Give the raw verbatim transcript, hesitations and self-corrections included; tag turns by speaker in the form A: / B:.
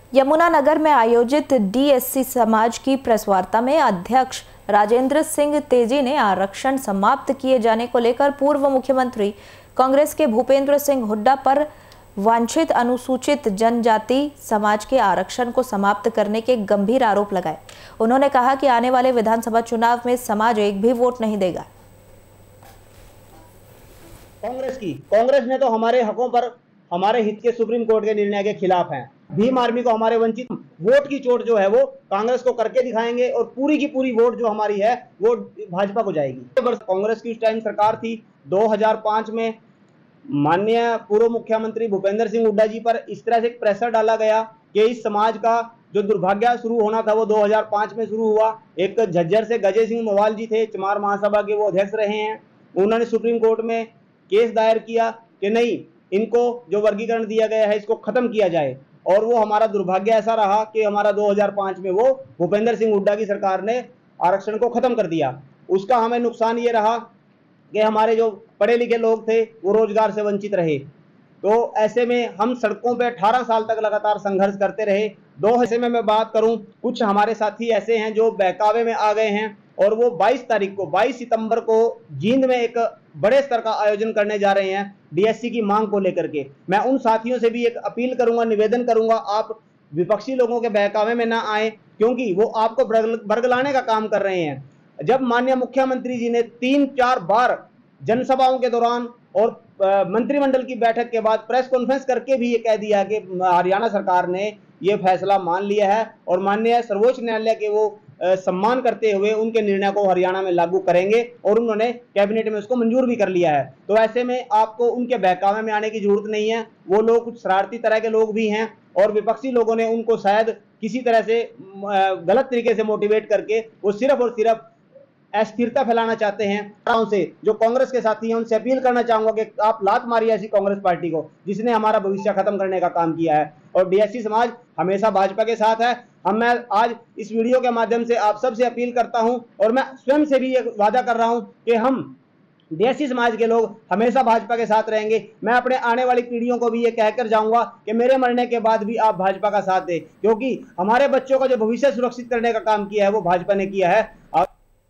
A: यमुनानगर में आयोजित डीएससी समाज की प्रेस वार्ता में अध्यक्ष राजेंद्र सिंह तेजी ने आरक्षण समाप्त किए जाने को लेकर पूर्व मुख्यमंत्री कांग्रेस के भूपेंद्र सिंह हुड्डा पर वांछित अनुसूचित जनजाति समाज के आरक्षण को समाप्त करने के गंभीर आरोप लगाए। उन्होंने कहा कि आने वाले विधानसभा चुनाव में समाज एक भी वोट नहीं देगा।
B: कांग्रेस की कांग्रेस ने तो हमारे हकों पर हमारे हित के सुप्रीम कोर्ट के निर्णय के खिलाफ हैं। भीम आर्मी को हमारे वंचित वोट की चोट जो है वो कांग्रेस को करके दिखाएंगे और पूरी की पूरी वोट जो हमारी है वो भाजपा को जाएगी। कांग्रेस की उस टाइम सरकार थी। दो हज़ार पाँच में माननीय पूर्व मुख्यमंत्री भूपेंद्र सिंह हुड्डा जी पर इस तरह से एक प्रेशर डाला गया कि इस समाज का जो दुर्भाग्य शुरू होना था वो दो हज़ार पाँच में शुरू हुआ। एक झज्जर से गजय सिंह मोवाल जी थे, चमार महासभा के वो अध्यक्ष रहे हैं। उन्होंने सुप्रीम कोर्ट में केस दायर किया कि नहीं, इनको जो वर्गीकरण दिया गया है इसको खत्म किया जाए। और वो हमारा दुर्भाग्य ऐसा रहा कि हमारा दो हज़ार पाँच में वो भूपेंद्र सिंह हुड्डा की सरकार ने आरक्षण को खत्म कर दिया। उसका हमें नुकसान ये रहा कि हमारे जो पढ़े लिखे लोग थे वो रोजगार से वंचित रहे। तो ऐसे में हम सड़कों पे अठारह साल तक लगातार संघर्ष करते रहे। दो हिस्से में मैं बात करूं, कुछ हमारे साथी ऐसे हैं जो बहकावे में आ गए हैं और वो बाईस तारीख को बाईस सितंबर को जींद में एक बड़े स्तर का आयोजन करने जा रहे हैं डीएससी की मांग को लेकर के। मैं उन साथियों से भी एक अपील करूंगा, निवेदन करूंगा, आप विपक्षी लोगों के बहकावे में ना आए, क्योंकि वो आपको बरगलाने का काम कर रहे हैं। जब माननीय मुख्यमंत्री जी ने तीन चार बार जनसभाओं के दौरान और मंत्रिमंडल की बैठक के बाद प्रेस कॉन्फ्रेंस करके भी ये कह दिया कि हरियाणा सरकार ने ये फैसला मान लिया है और माननीय सर्वोच्च न्यायालय के वो सम्मान करते हुए उनके निर्णय को हरियाणा में लागू करेंगे और उन्होंने कैबिनेट में उसको मंजूर भी कर लिया है। तो ऐसे में आपको उनके बहकावे में आने की जरूरत नहीं है। वो लोग कुछ शरारती तरह के लोग भी हैं और विपक्षी लोगों ने उनको शायद किसी तरह से गलत तरीके से मोटिवेट करके वो सिर्फ और सिर्फ अस्थिरता फैलाना चाहते हैं। से जो कांग्रेस के साथी हैं उनसे अपील करना चाहूंगा कि आप लात मारिए ऐसी कांग्रेस पार्टी को जिसने हमारा भविष्य खत्म करने का काम किया है। और डीएससी समाज हमेशा भाजपा के साथ है। हम मैं आज इस वीडियो के माध्यम से आप सबसे अपील करता हूं और मैं स्वयं से भी ये वादा कर रहा हूं कि हम डीएससी समाज के लोग हमेशा भाजपा के साथ रहेंगे। मैं अपने आने वाली पीढ़ियों को भी ये कहकर जाऊंगा कि मेरे मरने के बाद भी आप भाजपा का साथ दें, क्योंकि हमारे बच्चों का जो भविष्य सुरक्षित करने का काम किया है वो भाजपा ने किया है।